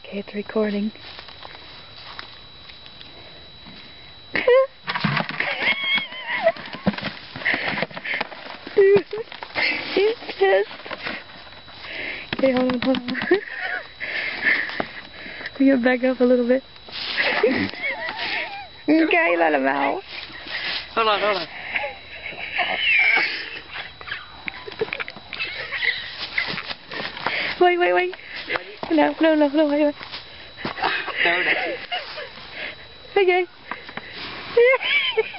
Okay, it's recording. He's pissed. Okay, hold on. We gotta back up a little bit. Okay, let him out. Hold on. Wait. No, wait. There it is. Okay.